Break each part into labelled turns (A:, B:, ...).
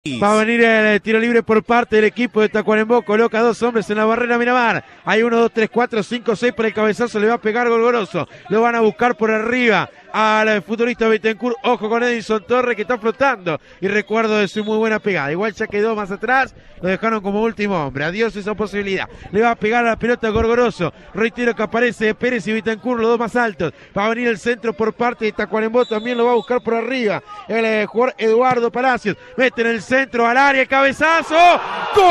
A: Va a venir el tiro libre por parte del equipo de Tacuarembó. Coloca 2 hombres en la barrera Miramar. Hay 1, 2, 3, 4, 5, 6 para el cabezazo. Le va a pegar Gorgoroso. Lo van a buscar por arriba al futbolista Bittencourt. Ojo con Edison Torres que está flotando. Y recuerdo de su muy buena pegada. Igual ya quedó más atrás. Lo dejaron como último hombre. Adiós esa posibilidad. Le va a pegar a la pelota Gorgoroso. Reitero que aparece Pérez y Bittencourt, los dos más altos. Va a venir el centro por parte de Tacuarembó. También lo va a buscar por arriba el jugador Eduardo Palacios. Mete en el centro al área. Cabezazo. ¡Gol!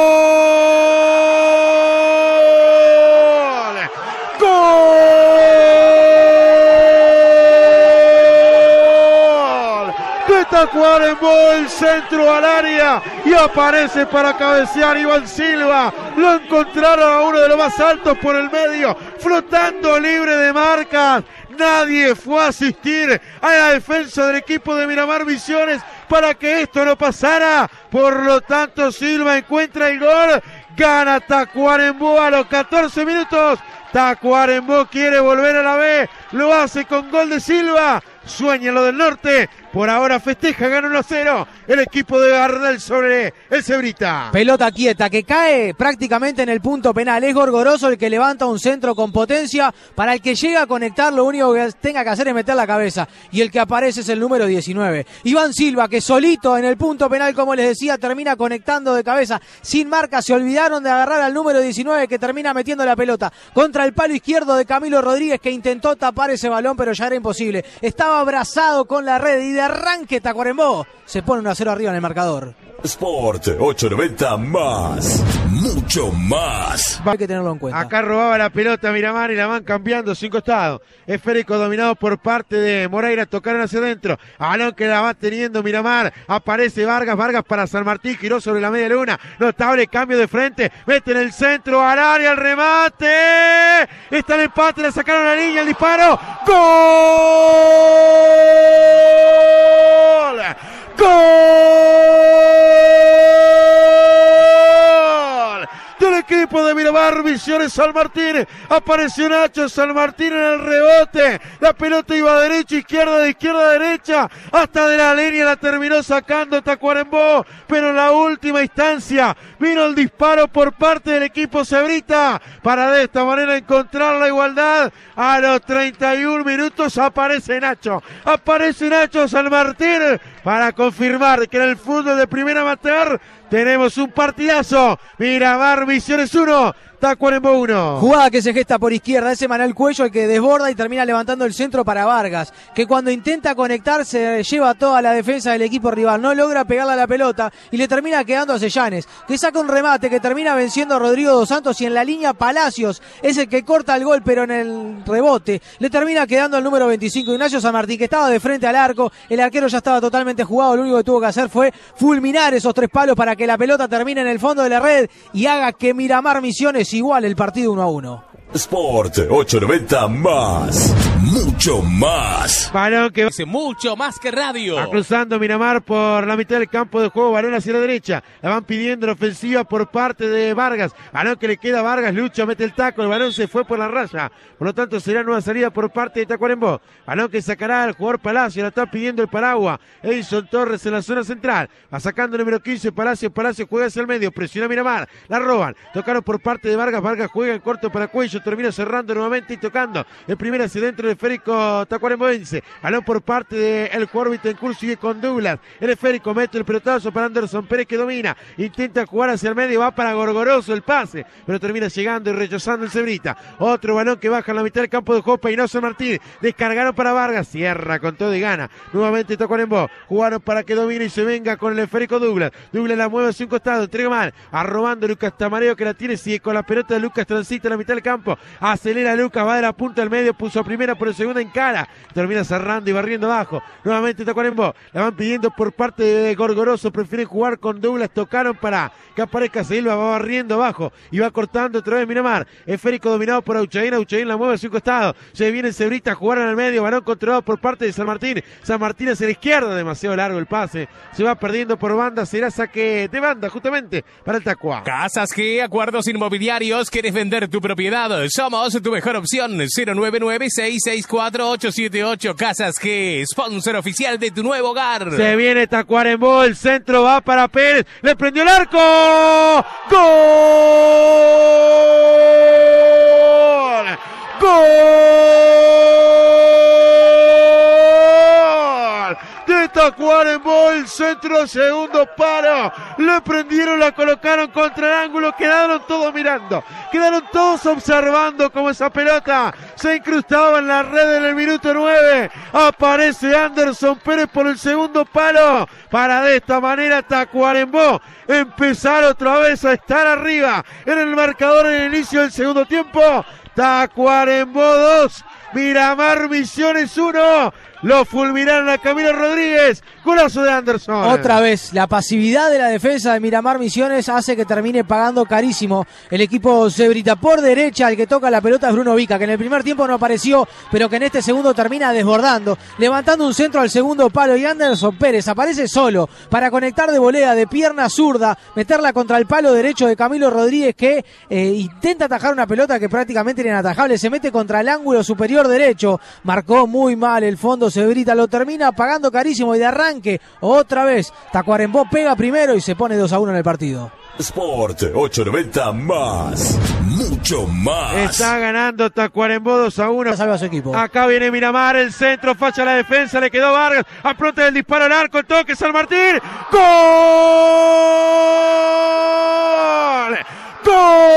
A: ¡Gol! De Tacuarembó, el centro al área y aparece para cabecear Iván Silva. Lo encontraron a uno de los más altos por el medio, flotando libre de marcas. Nadie fue a asistir a la defensa del equipo de Miramar Misiones para que esto no pasara. Por lo tanto, Silva encuentra el gol. Gana Tacuarembó a los 14 minutos. Tacuarembó quiere volver a la B. Lo hace con gol de Silva. Sueña lo del norte. Por ahora festeja, gana 1-0 el equipo de Gardel sobre el Cebrita.
B: Pelota quieta que cae prácticamente en el punto penal. Es Gorgoroso el que levanta un centro con potencia. Para el que llega a conectar, lo único que tenga que hacer es meter la cabeza. Y el que aparece es el número 19. Iván Silva, que solito en el punto penal, como les decía, termina conectando de cabeza. Sin marca, se olvidaron de agarrar al número 19 que termina metiendo la pelota contra el palo izquierdo de Camilo Rodríguez, que intentó tapar ese balón, pero ya era imposible. Estaba abrazado con la red y de arranque Tacuarembó se pone 1-0 arriba en el marcador.
C: Sport 890 más, mucho más.
B: Hay que tenerlo en cuenta.
A: Acá robaba la pelota Miramar y la van cambiando sin costado. Esférico dominado por parte de Moreira, tocaron hacia adentro. Balón que la va teniendo Miramar. Aparece Vargas para San Martín, giró sobre la media luna. Notable cambio de frente. Mete en el centro al área, el remate. Está el empate, le sacaron la línea, el disparo. ¡Gol! ¡Gol! Del equipo de Miramar Misiones San Martín. Apareció Nacho San Martín en el rebote. La pelota iba derecha, izquierda, de izquierda a derecha. Hasta de la línea la terminó sacando Tacuarembó. Pero en la última instancia vino el disparo por parte del equipo Cebrita. Para de esta manera encontrar la igualdad. A los 31 minutos aparece Nacho. Aparece Nacho San Martín para confirmar que en el fútbol de primera amateur tenemos un partidazo. Miramar Misiones 1, Tacuarembó 1.
B: Jugada que se gesta por izquierda, ese Manuel Cuello el que desborda y termina levantando el centro para Vargas, que cuando intenta conectarse lleva toda la defensa del equipo rival, no logra pegarle a la pelota y le termina quedando a Sellanes, que saca un remate que termina venciendo a Rodrigo Dos Santos, y en la línea Palacios es el que corta el gol, pero en el rebote le termina quedando al número 25, Ignacio San Martín, que estaba de frente al arco. El arquero ya estaba totalmente jugado, lo único que tuvo que hacer fue fulminar esos 3 palos para que la pelota termine en el fondo de la red y haga que Miramar Misiones igual el partido 1-1.
C: Sport 890 más, mucho más.
A: Balón que
D: Hace mucho más que radio.
A: va cruzando Miramar por la mitad del campo de juego. Balón hacia la derecha. La van pidiendo la ofensiva por parte de Vargas. Balón que le queda a Vargas. Lucha, mete el taco. El balón se fue por la raya. Por lo tanto, será nueva salida por parte de Tacuarembó. Balón que sacará el jugador Palacio. La está pidiendo el Paragua. Edison Torres en la zona central. Va sacando el número 15. Palacio juega hacia el medio. Presiona Miramar. La roban. Tocaron por parte de Vargas. Vargas juega en corto para Cuello. Termina cerrando nuevamente y tocando. El primero hacia dentro del esférico tacuarembóense. Balón por parte del jugador Bittencourt. Sigue con Douglas. El esférico mete el pelotazo para Anderson Pérez, que domina. Intenta jugar hacia el medio. Va para Gorgoroso el pase. Pero termina llegando y rechazando el Cebrita. Otro balón que baja en la mitad del campo de juego. Peinó San Martín. Descargaron para Vargas. Cierra con todo y gana. Nuevamente Tacuarembó. Jugaron para que domine y se venga con el esférico Douglas. Douglas la mueve hacia un costado. Entrega mal. Arrobando Lucas Tamareo, que la tiene. Sigue con la pelota de Lucas. Transita en la mitad del campo. Acelera Lucas. Va de la punta al medio. Puso a primera, por el segunda en cara. Termina cerrando y barriendo abajo. Nuevamente Tacuarembó. La van pidiendo por parte de Gorgoroso. Prefieren jugar con Douglas. Tocaron para que aparezca Silva. Va barriendo abajo. Y va cortando otra vez Miramar. Esférico dominado por Auchaín. Auchaín la mueve hacia un costado. Se viene Cebrita a jugar en el medio. Balón controlado por parte de San Martín. San Martín hacia la izquierda. Demasiado largo el pase. Se va perdiendo por banda. Será saque de banda justamente para el Tacua.
D: Casas G, acuerdos inmobiliarios. ¿Quieres vender tu propiedad? Somos tu mejor opción. 099 664-878 Casas G, sponsor oficial de tu nuevo hogar.
A: Se viene Tacuarembó, el centro va para Pérez, le prendió el arco. ¡Gol! ¡Gol! De Tacuarembó, el centro, segundo palo, le prendieron, la colocaron contra el ángulo, quedaron todos mirando, quedaron todos observando cómo esa pelota se incrustaba en la red en el minuto 9, aparece Anderson Pérez por el segundo palo, para de esta manera Tacuarembó empezar otra vez a estar arriba en el marcador en el inicio del segundo tiempo. Tacuarembó 2, Miramar Misiones 1, lo fulminaron a Camilo Rodríguez, golazo de Anderson.
B: Otra vez, la pasividad de la defensa de Miramar Misiones hace que termine pagando carísimo el equipo cebrita. Por derecha, el que toca la pelota es Bruno Vica, que en el primer tiempo no apareció, pero que en este segundo termina desbordando, levantando un centro al segundo palo, y Anderson Pérez aparece solo para conectar de volea, de pierna zurda, meterla contra el palo derecho de Camilo Rodríguez, que intenta atajar una pelota que prácticamente era inatajable, se mete contra el ángulo superior derecho, marcó muy mal el fondo cebrita, lo termina pagando carísimo, y de arranque otra vez Tacuarembó pega primero y se pone 2-1 en el partido.
C: Sport 890 más, mucho más.
A: Está ganando Tacuarembó 2-1.
B: Salva a su equipo.
A: Acá viene Miramar, el centro, falla la defensa, le quedó Vargas, apronta el disparo al arco, el toque, San Martín. ¡Gol! ¡Gol!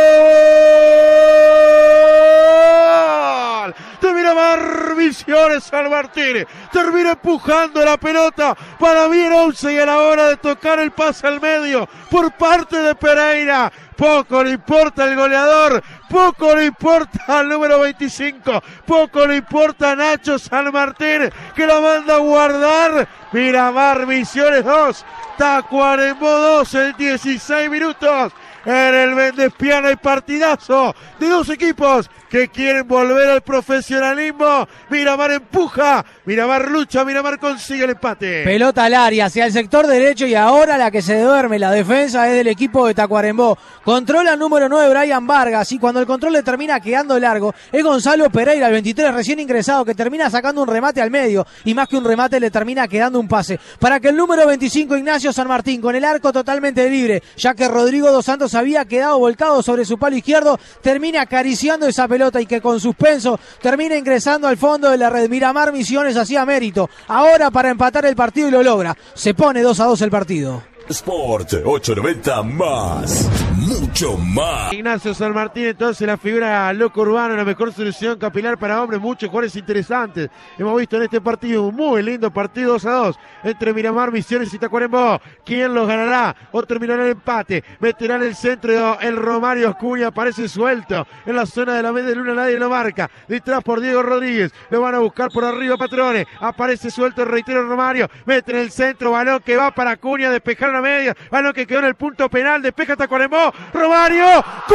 A: De Miramar Misiones, San Martín termina empujando la pelota para bien 11, y a la hora de tocar el pase al medio por parte de Pereira, poco le importa el goleador, poco le importa al número 25, poco le importa a Nacho San Martín, que la manda a guardar. Miramar Misiones 2, Tacuarembó 2 en 16 minutos. En el Méndez Piana hay partidazo de dos equipos que quieren volver al profesionalismo. Miramar empuja, Miramar lucha, Miramar consigue el empate.
B: Pelota al área, hacia el sector derecho, y ahora la que se duerme la defensa es del equipo de Tacuarembó. Controla el número 9, Brian Vargas, y cuando el control le termina quedando largo, es Gonzalo Pereira, el 23 recién ingresado, que termina sacando un remate al medio, y más que un remate le termina quedando un pase, para que el número 25, Ignacio San Martín, con el arco totalmente libre, ya que Rodrigo Dos Santos había quedado volcado sobre su palo izquierdo, termina acariciando esa pelota, y que con suspenso termina ingresando al fondo de la red. Miramar Misiones hacía mérito ahora para empatar el partido, y lo logra. Se pone 2-2 el partido.
C: Sport 890 más, mucho más.
A: Ignacio San Martín, entonces la figura loco urbano, la mejor solución capilar para hombres, muchos jugadores interesantes. Hemos visto en este partido un muy lindo partido 2-2 entre Miramar Misiones y Tacuarembó. ¿Quién los ganará o terminará el empate? Meterá en el centro el Romario Acuña, aparece suelto en la zona de la media luna, nadie lo marca. Detrás por Diego Rodríguez, lo van a buscar por arriba Patrones, aparece suelto, reitero, Romario, mete en el centro, balón que va para Acuña, despejar una media, balón que quedó en el punto penal, despeja Tacuarembó, Romario, ¡gol!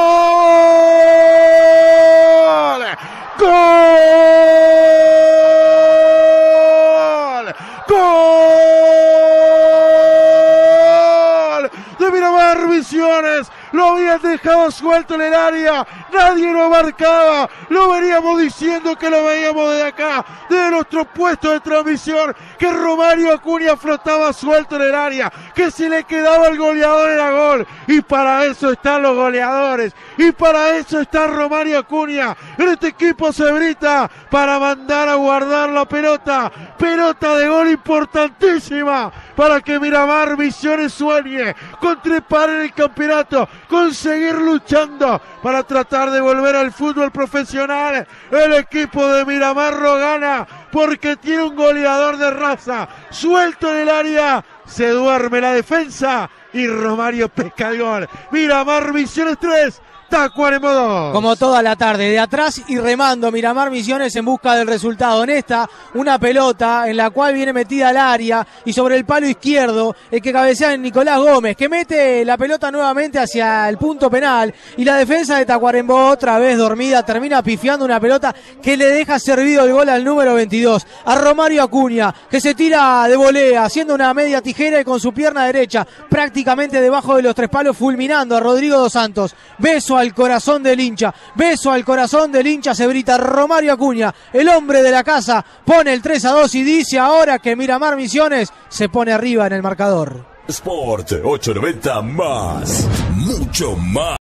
A: ¡Gol! ¡Gol! De Miramar Misiones, lo habían dejado suelto en el área, nadie lo marcaba, lo veníamos diciendo que lo veíamos desde acá, desde nuestro puesto de transmisión, que Romario Acuña flotaba suelto en el área, que si le quedaba el goleador era gol, y para eso están los goleadores, y para eso está Romario Acuña, en este equipo cebrita, para mandar a guardar la pelota de gol importantísima, para que Miramar Misiones sueñe con trepar en el campeonato, con seguir luchando para tratar de volver al fútbol profesional. El equipo de Miramar lo gana porque tiene un goleador de raza, suelto en el área, se duerme la defensa y Romario pesca el gol. Miramar Misiones 3, Tacuarembó 2.
B: Como toda la tarde, de atrás y remando Miramar Misiones en busca del resultado. En esta, una pelota en la cual viene metida al área y sobre el palo izquierdo, el que cabecea en Nicolás Gómez, que mete la pelota nuevamente hacia el punto penal, y la defensa de Tacuarembó, otra vez dormida, termina pifiando una pelota que le deja servido el gol al número 22, a Romario Acuña, que se tira de volea, haciendo una media tijera y con su pierna derecha prácticamente prácticamente debajo de los 3 palos, fulminando a Rodrigo Dos Santos. Beso al corazón del hincha, beso al corazón del hincha, se grita Romario Acuña, el hombre de la casa, pone el 3-2 y dice ahora que Miramar Misiones se pone arriba en el marcador.
C: Sport 890 más, mucho más.